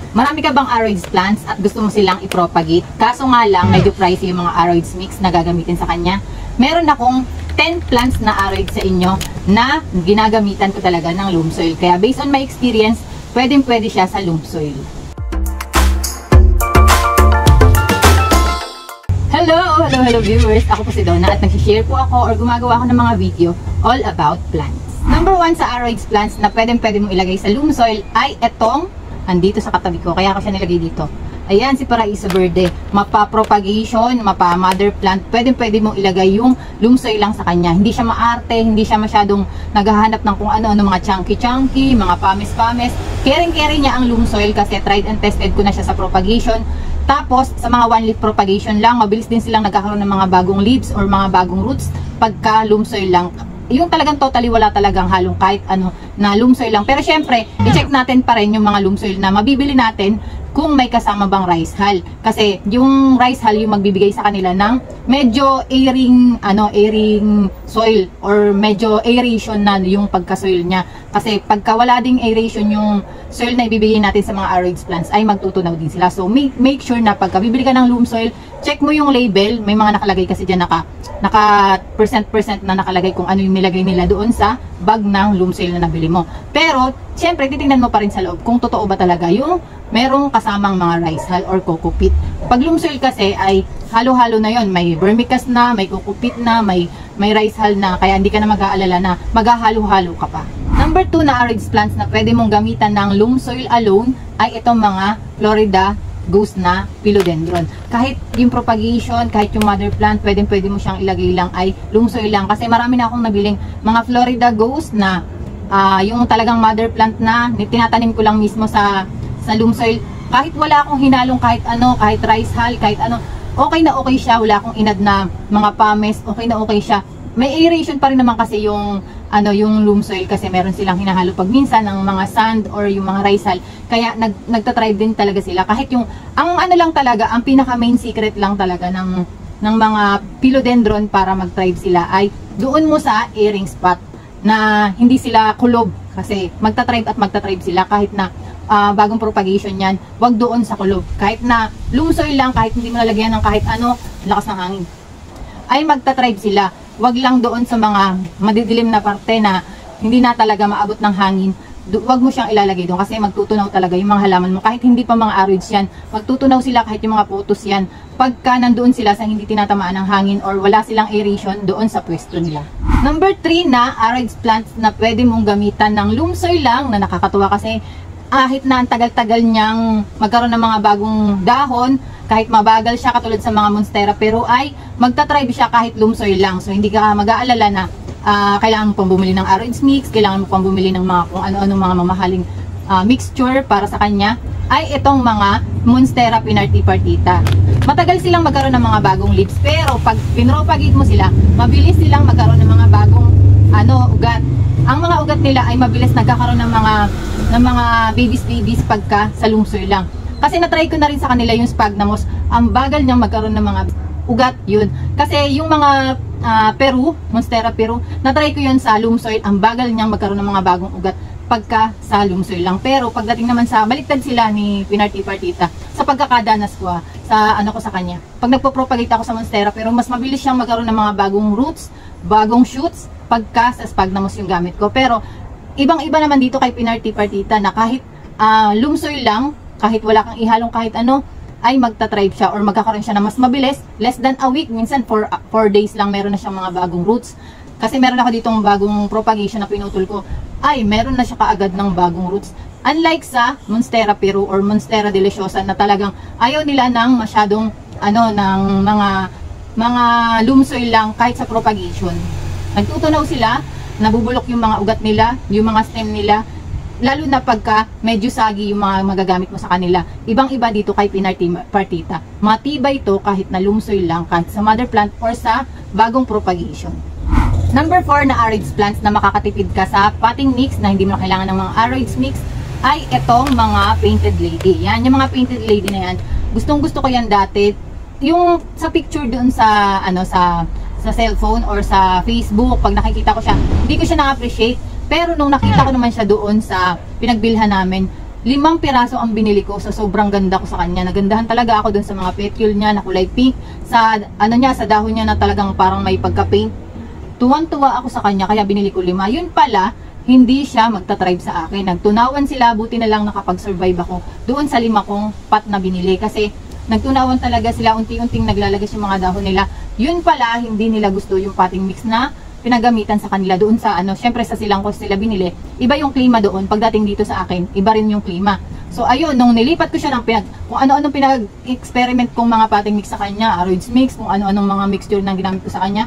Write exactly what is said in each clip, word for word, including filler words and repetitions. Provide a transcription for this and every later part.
Marami ka bang aroids plants at gusto mo silang i-propagate? Kaso nga lang, medyo pricey yung mga aroids mix na gagamitin sa kanya. Meron akong ten plants na aroids sa inyo na ginagamitan ko talaga ng loam soil. Kaya based on my experience, pwedeng pwede siya sa loam soil. Hello! Hello, hello viewers! Ako po si Donna at nag-share po ako or gumagawa ako ng mga video all about plants. Number one sa aroids plants na pwedeng pwede mong ilagay sa loam soil ay etong andito sa katabi ko, kaya ako siya nilagay dito. Ayan, si Paraiso Verde. Mapa-propagation, mapa-mother plant. Pwede pwede mong ilagay yung loam soil lang sa kanya. Hindi siya maarte, hindi siya masyadong naghahanap ng kung ano-ano, mga chunky-chunky, mga pames-pames. Caring-carry niya ang loam soil kasi tried and tested ko na siya sa propagation. Tapos, sa mga one leaf propagation lang, mabilis din silang nagkakaroon ng mga bagong leaves or mga bagong roots pagka loam soil lang. Yung talagang totally wala talagang halong kahit ano na loam soil lang. Pero syempre, i-check natin pa rin yung mga loam soil na mabibili natin kung may kasama bang rice hull. Kasi yung rice hull yung magbibigay sa kanila ng medyo airing, ano, airing soil or medyo aeration na yung pagka-soil niya. Kasi pagka wala ding aeration yung soil na ibibigay natin sa mga aroids plants ay magtutunaw din sila. So make, make sure na pagka bibili ka ng loam soil, check mo yung label. May mga nakalagay kasi dyan naka, naka percent percent na nakalagay kung ano yung nilagay nila doon sa bag ng loam soil na nabili mo. Pero syempre titingnan mo pa rin sa loob kung totoo ba talaga yung merong kasamang mga rice hull or coco peat. Pag loam soil kasi ay halo-halo na yon, may vermicast na, may coco peat na, may may rice hull na, kaya hindi ka na mag-aalala na maghahalo-halo ka pa. Number two na aroids plants na pwede mong gamitan ng loam soil alone ay itong mga Florida Ghost na philodendron. Kahit yung propagation, kahit yung mother plant, pwede pwede mo siyang ilagay lang ay loam soil lang. Kasi marami na akong nabiling mga Florida Ghost na uh, yung talagang mother plant na tinatanim ko lang mismo sa sa loam soil. Kahit wala akong hinalong kahit ano, kahit rice hull, kahit ano, okay na okay siya. Wala akong inad na mga pames, okay na okay siya. May aeration pa rin naman kasi yung ano yung loam soil kasi meron silang hinahalo pag minsan ng mga sand or yung mga rice hull. Kaya nag nagta-thrive din talaga sila. Kahit yung ang ano lang talaga, ang pinaka main secret lang talaga ng ng mga philodendron para mag-thrive sila ay doon mo sa airing spot na hindi sila kulob kasi magta-thrive at magta-thrive sila kahit na uh, bagong propagation yan, wag doon sa kulob. Kahit na loam soil lang, kahit hindi mo nalagyan ng kahit ano, lakas ng hangin, ay magta-thrive sila. Wag lang doon sa mga madidilim na parte na hindi na talaga maabot ng hangin. Wag mo siyang ilalagay doon kasi magtutunaw talaga yung mga halaman mo. Kahit hindi pa mga aroids yan, magtutunaw sila kahit yung mga putos yan. Pagka nandoon sila sa hindi tinatamaan ng hangin or wala silang aeration doon sa pwesto nila. Number three na aroids plants na pwede mong gamitan ng loam soil lang na nakakatuwa kasi kahit na ang tagal-tagal niyang magkaroon ng mga bagong dahon, kahit mabagal siya katulad sa mga monstera, pero ay magta-thrive siya kahit loam soil lang. So hindi ka mag-aalala na uh, kailangan mo pang bumili ng aroids mix, kailangan mo pang bumili ng mga kung ano-ano mga mamahaling uh, mixture para sa kanya, ay itong mga monstera pinartipartita. Matagal silang magkaroon ng mga bagong leaves, pero pag pinropagate mo sila, mabilis silang magkaroon ng mga bagong ano, ugat. Ang mga ugat nila ay mabilis nagkakaroon ng mga ng mga babies babies pagka sa loam soil lang. Kasi na-try ko na rin sa kanila yung sphagnums, ang bagal niyang magkaroon ng mga ugat yun. Kasi yung mga uh, Peru, monstera Peru, na-try ko yun sa loam soil, ang bagal niyang magkaroon ng mga bagong ugat pagka sa loam soil lang. Pero pagdating naman sa baliktad sila ni pinartipartita, sa pagkakadanas ko ah, sa ano ko sa kanya. Pag nagpo-propagate ako sa monstera, pero mas mabilis siyang magkaroon ng mga bagong roots, bagong shoots pagka sa sphagnums yung gamit ko. Pero ibang-iba naman dito kay pinartipartita na kahit uh, loam soil lang, kahit wala kang ihalong kahit ano, ay magta-thrive siya or magkakaroon siya na mas mabilis, less than a week, minsan for four days lang meron na siyang mga bagong roots. Kasi meron ako ditong bagong propagation na pinutol ko, ay meron na siya kaagad ng bagong roots. Unlike sa monstera Peru or monstera deliciosa na talagang ayaw nila ng masyadong ano, ng mga mga loam soil lang kahit sa propagation. Nagtutunaw sila, nabubulok yung mga ugat nila, yung mga stem nila, lalo na pagka medyo sagi yung mga magagamit mo sa kanila. Ibang-iba dito kay pinartipartita. Matibay to kahit na loam soil lang, kahit sa mother plant or sa bagong propagation. Number four na aroids plants na makakatipid ka sa potting mix na hindi mo kailangan ng mga aroids mix ay itong mga painted lady. Yan, yung mga painted lady na yan. Gustong gusto ko yan dati. Yung sa picture doon sa ano sa sa cellphone or sa Facebook, pag nakikita ko siya, hindi ko siya na-appreciate. Pero nung nakita ko naman siya doon sa pinagbilhan namin, limang piraso ang binili ko sa sobrang ganda ko sa kanya. Nagandahan talaga ako dun sa mga petal niya na kulay pink, sa ano niya, sa dahon niya na talagang parang may pagka-paint. Tuwang-tuwa ako sa kanya kaya binili ko lima. Yun pala, hindi siya magta-thrive sa akin. Nagtunawan sila, buti na lang nakapag-survive ako doon sa lima kong pot na binili kasi nagtunawan talaga sila, unti-unting naglalagas yung mga dahon nila. Yun pala, hindi nila gusto yung potting mix na pinagamitan sa kanila doon sa ano, syempre sa silang ko sila binili, iba yung klima doon. Pagdating dito sa akin, iba rin yung klima. So ayun, nung nilipat ko siya ng pinag, kung ano-anong pinag-experiment kong mga potting mix sa kanya, Aroids mix, kung ano-anong mga mixture na ginamit ko sa kanya,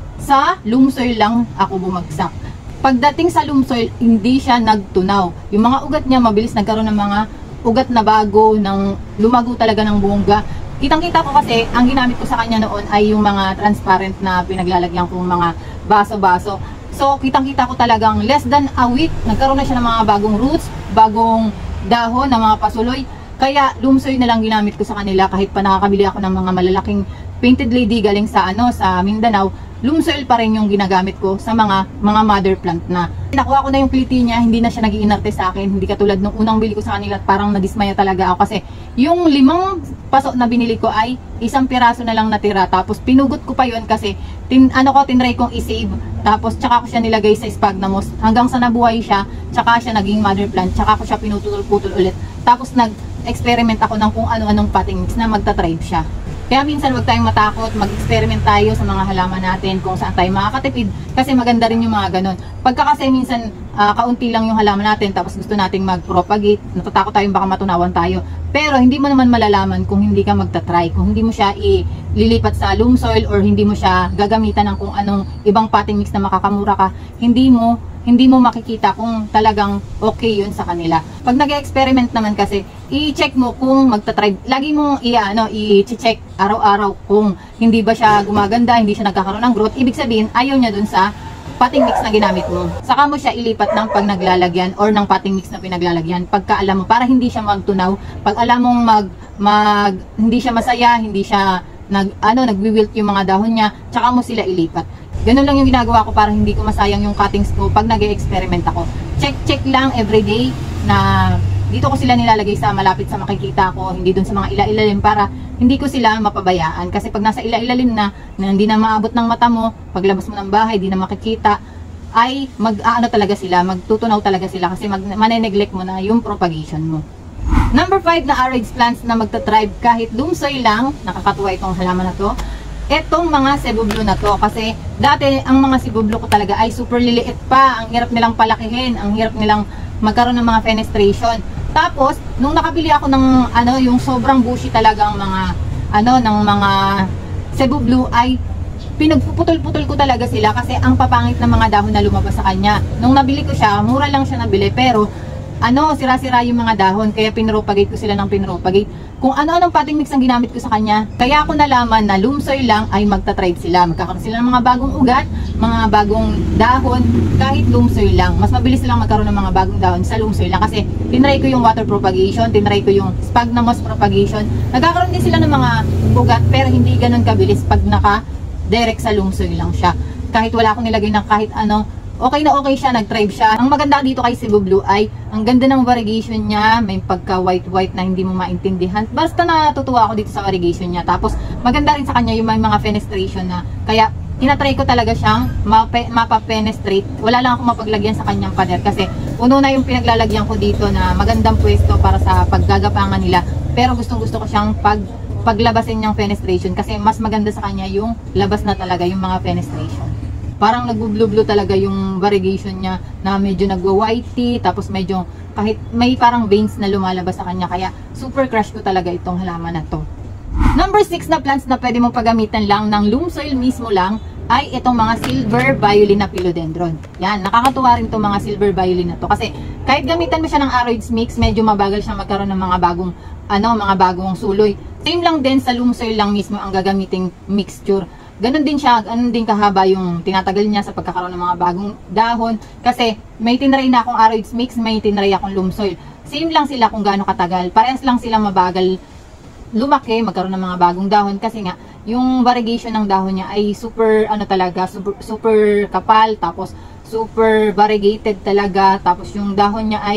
sa loam soil lang ako bumagsak. Pagdating sa loam soil, hindi siya nagtunaw. Yung mga ugat niya, mabilis nagkaroon ng mga ugat na bago, ng lumago talaga ng bongga. Kitang-kita ko kasi, ang ginamit ko sa kanya noon ay yung mga transparent na pinaglalagyan kong mga baso-baso. So, kitang-kita ko talagang less than a week, nagkaroon na siya ng mga bagong roots, bagong dahon, ng mga pasuloy. Kaya, loam soil na lang ginamit ko sa kanila kahit pa nakakabili ako ng mga malalaking painted lady galing sa ano sa Mindanao. Loam soil pa rin yung ginagamit ko sa mga mga mother plant na. Nakuha ko na yung kliti niya, hindi na siya nag-iinarte sa akin. Hindi katulad nung unang bili ko sa kanila, parang nadismaya talaga ako kasi yung limang paso na binili ko ay isang piraso na lang natira. Tapos pinugot ko pa yon kasi tin, ano ko, tinry kong i-save. Tapos tsaka ko siya nilagay sa sphagnum hanggang sa nabuhay siya. Tsaka siya naging mother plant. Tsaka ko siya pinutol-putol ulit. Tapos nag-experiment ako ng kung ano-anong potting mix na magta-thrive siya. Kaya minsan wag tayong matakot, mag-experiment tayo sa mga halaman natin kung saan tayo makakatipid kasi maganda rin yung mga ganun. Pagka kasi minsan uh, kaunti lang yung halaman natin tapos gusto nating mag-propagate, natatakot tayong baka matunawan tayo. Pero hindi mo naman malalaman kung hindi ka magta-try, kung hindi mo siya ililipat sa loam soil or hindi mo siya gagamitan ng kung anong ibang potting mix na makakamura ka, hindi mo hindi mo makikita kung talagang okay yun sa kanila. Pag nag-experiment naman kasi, i-check mo kung magta-try. Lagi mong i-ano, i-check araw-araw kung hindi ba siya gumaganda, hindi siya nagkakaroon ng growth. Ibig sabihin, ayaw niya dun sa potting mix na ginamit mo. Saka mo siya ilipat ng pag naglalagyan or ng potting mix na pinaglalagyan. Pagka alam mo, para hindi siya magtunaw. Pag alam mong mag, mag hindi siya masaya, hindi siya nag, ano, nagwi-wilt yung mga dahon niya, tsaka mo sila ilipat. Ganun lang yung ginagawa ko para hindi ko masayang yung cuttings ko pag nag-e-experiment ako. Check-check lang everyday na dito ko sila nilalagay sa malapit sa makikita ko, hindi dun sa mga ila-ilalim para hindi ko sila mapabayaan. Kasi pag nasa ila-ilalim na, na hindi na maabot ng mata mo, paglabas mo ng bahay, hindi na makikita, ay mag-aano talaga sila, magtutunaw talaga sila kasi maneneglect mo na yung propagation mo. Number five na Aroids plants na magta-thrive kahit loam soil lang, nakakatuwa itong halaman na to. Etong mga Cebu Blue na to kasi dati ang mga Cebu Blue ko talaga ay super liliit pa, ang hirap nilang palakihin, ang hirap nilang magkaroon ng mga fenestration. Tapos nung nakabili ako ng ano yung sobrang bushy talagang mga ano ng mga Cebu Blue ay pinagpuputol-putol ko talaga sila kasi ang papangit ng mga dahon na lumabas sa kanya. Nung nabili ko siya, mura lang siya nabili pero ano, sira-sira yung mga dahon kaya pinropagate ko sila ng pinropagate. Kung ano-anong potting mix ang ginamit ko sa kanya, kaya ako nalaman na loam soil lang ay magta-thrive sila. Magkakaroon sila ng mga bagong ugat, mga bagong dahon, kahit loam soil lang. Mas mabilis silang magkaroon ng mga bagong dahon sa loam soil lang kasi tinry ko yung water propagation, tinry ko yung sphagnum propagation. Nagkakaroon din sila ng mga ugat pero hindi ganun kabilis pag naka-direct sa loam soil lang siya. Kahit wala akong nilagay ng kahit ano, okay na okay siya, nag-thrive siya. Ang maganda dito kay Cebu Blue ay ang ganda ng variegation niya, may pagka white-white na hindi mo maintindihan. Basta natutuwa ako dito sa variegation niya. Tapos maganda rin sa kanya yung may mga fenestration na kaya tinatry ko talaga siyang mapa-penestrate. Wala lang akong mapaglagyan sa kanyang pader kasi uno na yung pinaglalagyan ko dito na magandang pwesto para sa paggagapangan nila. Pero gustong gusto ko siyang pag paglabasin niyang fenestration kasi mas maganda sa kanya yung labas na talaga yung mga fenestration. Parang nagbo-blue-blue talaga yung variegation niya na medyo nagwa-whitey tapos medyo kahit may parang veins na lumalabas sa kanya kaya super crush ko talaga itong halaman na to. Number six na plants na pwede mong paggamitan lang ng loam soil mismo lang ay itong mga silver violin na philodendron. Yan, nakakatuwa rin itong mga silver violin na to kasi kahit gamitan mo siya ng Aroids mix, medyo mabagal siya magkaroon ng mga bagong ano, mga bagong suloy. Same lang din sa loam soil lang mismo ang gagamiting mixture. Ganon din siya, ganon din kahaba yung tinatagal niya sa pagkakaroon ng mga bagong dahon. Kasi may tinry na akong Aroids mix, may tinry akong loam soil. Same lang sila kung gaano katagal. Parehas lang sila mabagal lumaki, magkaroon ng mga bagong dahon. Kasi nga, yung variegation ng dahon niya ay super, ano talaga, super, super kapal. Tapos, super variegated talaga. Tapos, yung dahon niya ay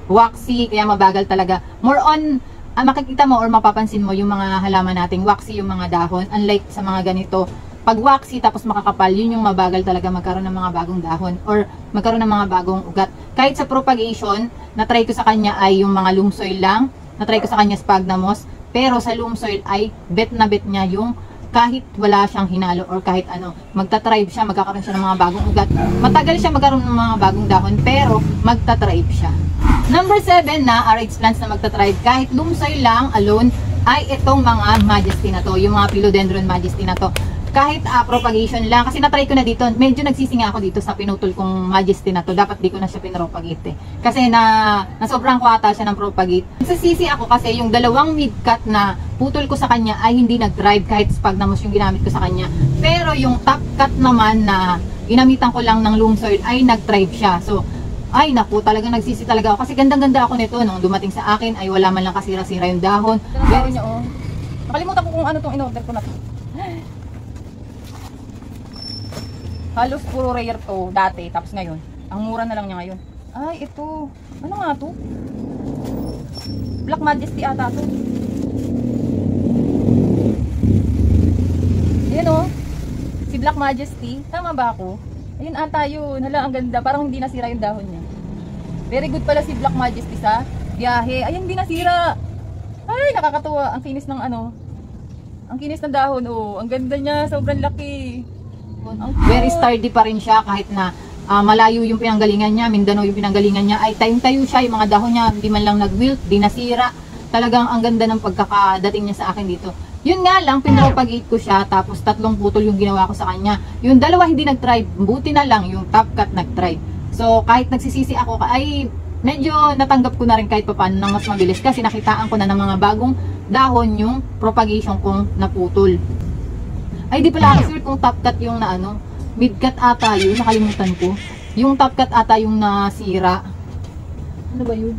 waxy, kaya mabagal talaga. More on, ah, makikita mo or mapapansin mo yung mga halaman nating waxy yung mga dahon, unlike sa mga ganito. Pag waxy tapos makakapal, yun yung mabagal talaga magkaroon ng mga bagong dahon or magkaroon ng mga bagong ugat. Kahit sa propagation, na-try ko sa kanya ay yung mga loam soil lang, na-try ko sa kanya sphagnum moss, pero sa loam soil ay bet na bet niya yung kahit wala siyang hinalo or kahit ano, magta-thrive siya, magkakaroon siya ng mga bagong ugat. Matagal siya magkaroon ng mga bagong dahon, pero magta-thrive siya. Number seven na R H plants na magta-thrive kahit loam soil lang alone ay itong mga majesty na to, yung mga philodendron majesty na to. Kahit uh, propagation lang, kasi na-try ko na dito, medyo nagsisinga ako dito sa pinutol kong majesty na to, dapat di ko na siya pinropagate eh. Kasi na, na sobrang ko ata siya ng propagate. Nagsisisi ako kasi yung dalawang mid-cut na putol ko sa kanya ay hindi nag-thrive kahit sphagnum moss yung ginamit ko sa kanya. Pero yung top cut naman na ginamitan ko lang ng loam soil ay nag-thrive siya. So, ay naku, talaga nagsisi talaga ako kasi gandang-ganda ako nito nung dumating sa akin ay wala man lang kasira-sira yung dahon. Pero niya oh. Nakalimutan ko kung ano tong in-order ko na to. Halos puro rare to dati, tapos ngayon, ang mura na lang niya ngayon. Ay, ito. Ano nga to? Black Majesty ata to. Ayan o. Si Black Majesty. Tama ba ako? Ayun ata yun. Hala, ang ganda. Parang hindi nasira yung dahon niya. Very good pala si Black Majesty sa biyahe. Ayun, hindi nasira. Ay, nakakatuwa. Ang kinis ng ano. Ang kinis ng dahon. Oh, ang ganda niya. Sobrang laki. Very sturdy pa rin siya kahit na uh, malayo yung pinanggalingan niya, Mindanao yung pinanggalingan niya, ay tayong-tayo siya, yung mga dahon niya hindi man lang nag-wilt, di nasira. Talagang ang ganda ng pagkakadating niya sa akin dito. Yun nga lang, pinropagate ko siya, tapos tatlong putol yung ginawa ko sa kanya. Yung dalawa hindi nag-thrive, buti na lang yung top cut nag-thrive. So kahit nagsisisi ako, ay medyo natanggap ko na rin kahit papaano ng mas mabilis kasi nakitaan ko na ng mga bagong dahon yung propagation kong naputol. Ay, di pala ako sure kung top cut yung na ano, mid cut ata yun, nakalimutan ko. Yung top cut ata yung nasira. Ano ba yun?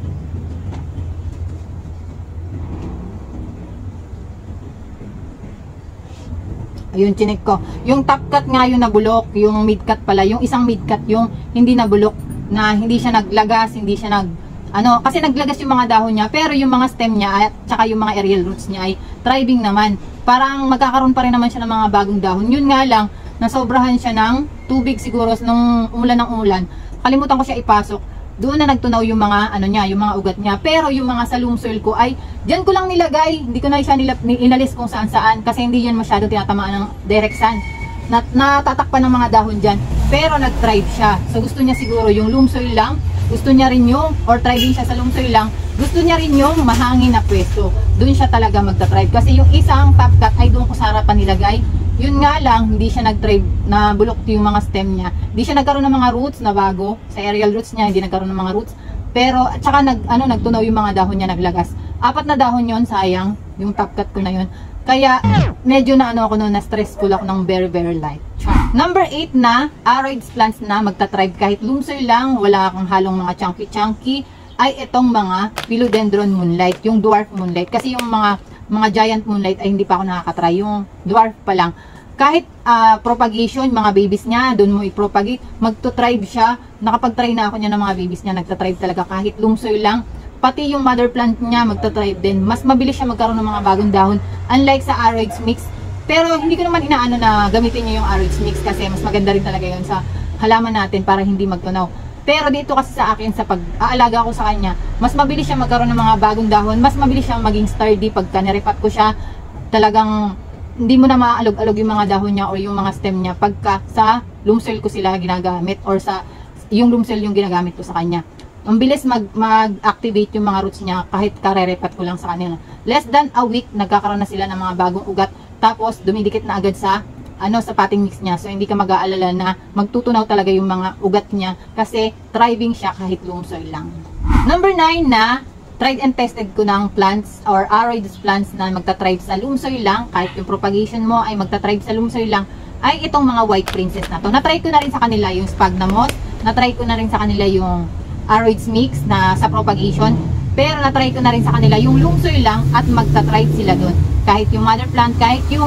Ayun, chinek ko. Yung top cut nga yung nabulok, yung mid cut pala, yung isang mid cut yung hindi nabulok, na hindi siya naglagas, hindi siya nag ano, kasi naglagas yung mga dahon niya, pero yung mga stem niya at saka yung mga aerial roots niya ay thriving naman. Parang magkakaroon pa rin naman siya ng mga bagong dahon. Yun nga lang, nasobrahan siya ng tubig siguro nung umulan ng umulan. Kalimutan ko siya ipasok. Doon na nagtunaw yung mga ano niya, yung mga ugat niya. Pero yung mga sa loam soil ko ay diyan ko lang nilagay. Hindi ko na siya nilap, inalis kung saan-saan kasi hindi yan masyado tinatamaan ng direct sun. Nat natatakpan ng mga dahon diyan. Pero nag-thrive siya. So gusto niya siguro yung loam soil lang. Gusto niya rin yung, or thriving siya sa loam soil lang, gusto niya rin yung mahangin na pwesto. Doon siya talaga magta-thrive. Kasi yung isang top cut ay doon ko sa harapan nilagay. Yun nga lang, hindi siya nag-thrive na bulok yung mga stem niya. Hindi siya nagkaroon ng mga roots na bago. Sa aerial roots niya, hindi nagkaroon ng mga roots. Pero, at saka nag, ano, nagtunaw yung mga dahon niya, naglagas. Apat na dahon yon, sayang. Yung top cut ko na yun. Kaya, medyo na ano ako noon, na-stressful ako ng very, very light. Number eight na, aroids plants na magta-thrive kahit loam soil lang, wala kang halong mga chunky-chunky, ay itong mga philodendron moonlight, yung dwarf moonlight. Kasi yung mga mga giant moonlight ay hindi pa ako nakakatry, yung dwarf pa lang. Kahit uh, propagation, mga babies niya, doon mo i-propagate, magto-thrive siya. Nakapag-try na ako niya ng mga babies niya, nagta-thrive talaga kahit loam soil lang. Pati yung mother plant niya magta-thrive din. Mas mabilis siya magkaroon ng mga bagong dahon. Unlike sa aroids mix. Pero hindi ko naman inaano na gamitin niyo yung aroids mix kasi mas maganda rin talaga yun sa halaman natin para hindi magtunaw. Pero dito kasi sa akin, sa pag-aalaga ko sa kanya, mas mabilis siya magkaroon ng mga bagong dahon. Mas mabilis siyang maging sturdy pagka niripat ko siya. Talagang hindi mo na maalog-alog yung mga dahon niya o yung mga stem niya pagka sa loam soil ko sila ginagamit or sa yung loam soil yung ginagamit ko sa kanya. Ang bilis mag-activate mag yung mga roots niya kahit karerepat ko lang sa kanila. Less than a week, nagkakaroon na sila ng mga bagong ugat. Tapos, dumidikit na agad sa ano sa potting mix niya. So, hindi ka mag-aalala na magtutunaw talaga yung mga ugat niya kasi thriving siya kahit loam soil lang. Number nine na tried and tested ko ng plants or aroids plants na magta-thrive sa loam soil lang, kahit yung propagation mo ay magta-thrive sa loam soil lang, ay itong mga white princess na to. Na-try ko na rin sa kanila yung sphagnum moss, na-try ko na rin sa kanila yung aroids mix na sa propagation, pero na-try ko na rin sa kanila yung loam soil lang at magta-thrive sila doon. Kahit yung mother plant, kahit yung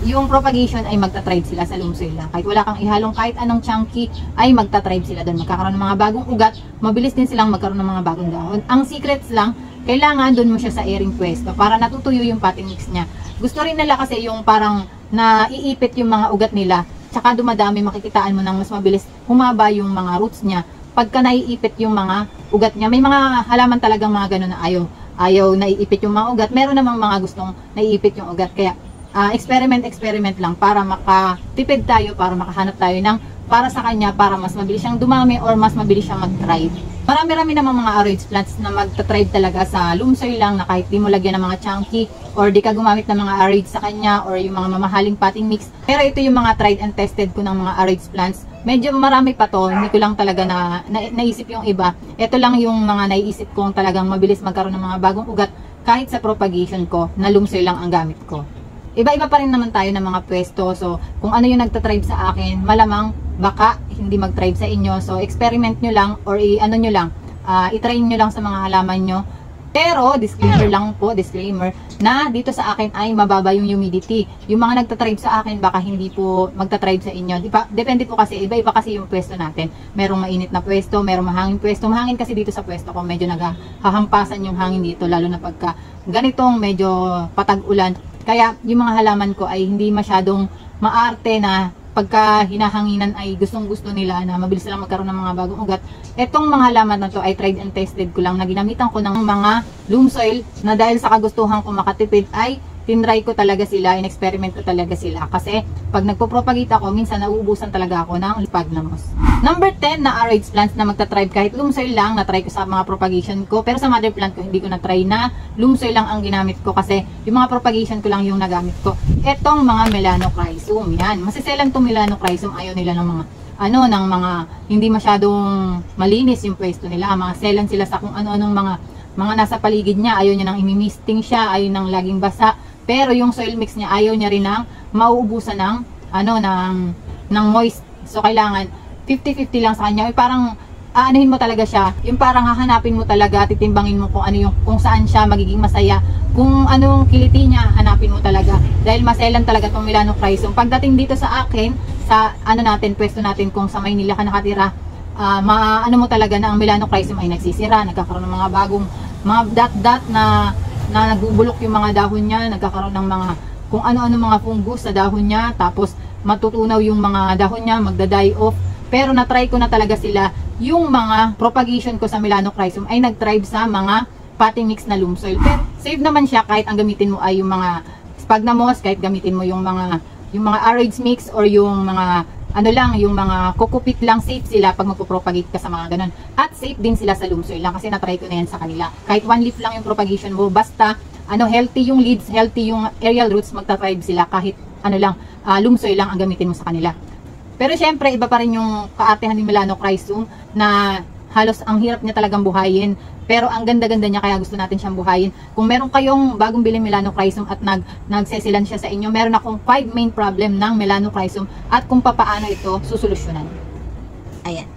yung propagation ay magta-thrive sila sa loam soil lang. Kahit wala kang ihalong kahit anong chunky, ay magta-thrive sila doon. Magkakaroon ng mga bagong ugat, mabilis din silang magkaroon ng mga bagong dahon. Ang secrets lang, kailangan doon mo siya sa airing pwesto para natutuyo yung potting mix niya. Gusto rin nila kasi yung parang naiipit yung mga ugat nila, tsaka dumadami, makikitaan mo ng mas mabilis humaba yung mga roots niya. Pagka naiipit yung mga ugat niya, may mga halaman talagang mga ganun na ayaw, ayaw naiipit yung mga ugat. Meron namang mga gustong naiipit yung ugat. Kaya Uh, experiment, experiment lang para makatipid tayo, para makahanap tayo ng para sa kanya, para mas mabilis siyang dumami or mas mabilis siyang mag-thrive. Marami-rami namang mga aroids plants na magta-thrive talaga sa loam soil lang na kahit di mo lagyan ng mga chunky or di ka gumamit ng mga aroids sa kanya or yung mga mamahaling potting mix. Pero ito yung mga tried and tested ko ng mga aroids plants. Medyo marami pa to, hindi ko lang talaga na, na naisip yung iba. Ito lang yung mga naiisip kong talagang mabilis magkaroon ng mga bagong ugat kahit sa propagation ko na loam soil lang ang gamit ko. Iba-iba pa rin naman tayo ng mga pwesto. So, kung ano yung nagtatribe sa akin, malamang baka hindi mag-thrive sa inyo. So, experiment nyo lang or i-ano nyo lang, uh, i-train nyo lang sa mga halaman nyo. Pero, disclaimer lang po, disclaimer, na dito sa akin ay mababa yung humidity. Yung mga nagtatribe sa akin, baka hindi po magtatribe sa inyo. Diba? Depende po kasi, iba-iba kasi yung pwesto natin. Merong mainit na pwesto, merong mahangin pwesto. Mahangin kasi dito sa pwesto ko, medyo naghahampasan yung hangin dito, lalo na pagka ganitong medyo patag-ulan. Kaya yung mga halaman ko ay hindi masyadong maarte na pagka hinahanginan ay gustong gusto nila na mabilis lang magkaroon ng mga bagong ugat. Etong mga halaman na to ay tried and tested ko lang na ginamitan ko ng mga loam soil na dahil sa kagustuhan ko makatipid ay tinry ko talaga sila, in-experiment ko talaga sila. Kasi pag nagpo-propagate ako, minsan nauubusan talaga ako ng sphagnums. Number ten na aroids plants na magta-thrive kahit loam soil lang, na-try ko sa mga propagation ko. Pero sa mother plant ko, hindi ko na-try na loam soil lang ang ginamit ko kasi yung mga propagation ko lang yung nagamit ko. Etong mga melanochrysum, yan. Masiselan tong melanochrysum, ayaw nila ng mga ano, ng mga hindi masyadong malinis yung pwesto nila. Mga selan sila sa kung ano-anong mga mga nasa paligid niya. Ayaw niya nang imimisting siya, ayaw nang laging basa. Pero yung soil mix niya, ayaw niya rin ng mauubusan ng ano, ng ng moist. So kailangan fifty fifty lang sa kanya. Ay, parang aanuhin mo talaga siya. Yung parang hahanapin mo talaga, titimbangin mo kung ano yung kung saan siya magiging masaya. Kung anong kiliti niya, hanapin mo talaga. Dahil maselan talaga tong melanochrysum. Pagdating dito sa akin, sa ano natin, pwesto natin kung sa Maynila ka nakatira, uh, maano mo talaga na ang melanochrysum ay nagsisira, nagkakaroon ng mga bagong mga dot-dot na na nagbubulok yung mga dahon niya, nagkakaroon ng mga kung ano-ano mga fungus sa dahon niya, tapos matutunaw yung mga dahon niya, magda-die off. Pero na-try ko na talaga sila, yung mga propagation ko sa melanochrysum ay nag-thrive sa mga potting mix na loam soil. Pero safe naman siya kahit ang gamitin mo ay yung mga sphagnums, kahit gamitin mo yung mga yung mga aroids mix or yung mga ano lang, yung mga kukupit lang, safe sila pag magpo-propagate ka sa mga ganun. At safe din sila sa loam soil lang kasi na-try ko na yan sa kanila. Kahit one leaf lang yung propagation mo, basta ano, healthy yung leaves, healthy yung aerial roots, magta-thrive sila kahit ano lang, uh, loam soil lang ang gamitin mo sa kanila. Pero syempre, iba pa rin yung kaartehan ng melanochrysum na halos ang hirap niya talagang buhayin. Pero ang ganda-ganda niya kaya gusto natin siyang buhayin. Kung meron kayong bagong biling melanochrysum at nag, nagsesilan siya sa inyo, meron akong five main problem ng melanochrysum at kung papaano ito susolusyonan. Ayan.